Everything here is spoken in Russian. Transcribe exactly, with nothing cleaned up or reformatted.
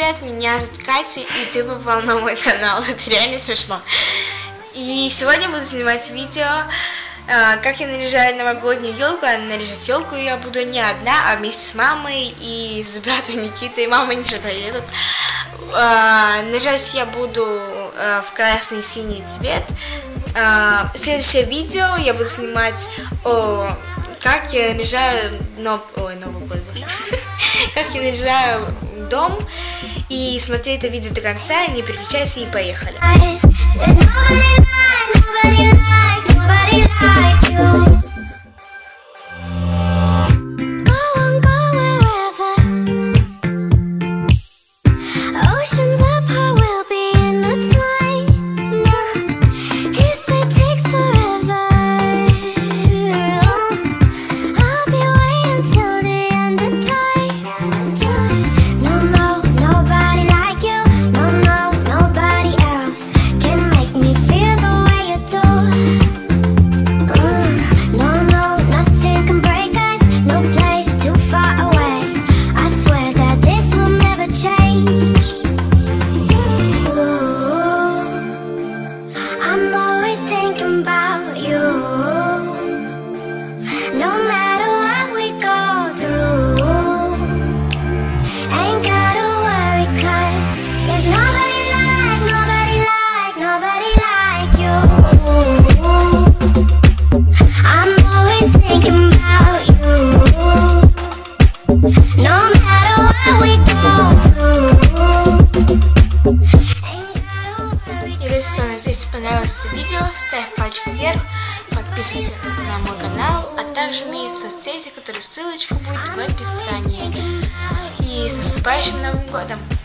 привет, меня зовут Катя, и ты попал на мой канал, это реально смешно. И сегодня буду снимать видео, как я наряжаю новогоднюю елку. А наряжать елку я буду не одна, а вместе с мамой и с братом Никитой. Мама не едут. Наряжать я буду в красный и синий цвет. Следующее видео я буду снимать о как я наряжаю но... Ой, Новый год, как я наряжаю дом. И смотри это видео до конца, не переключайся, и поехали. Если понравилось это видео, ставь пальчик вверх, подписывайся на мой канал, а также мои соцсети, которые ссылочка будет в описании. И с наступающим Новым годом!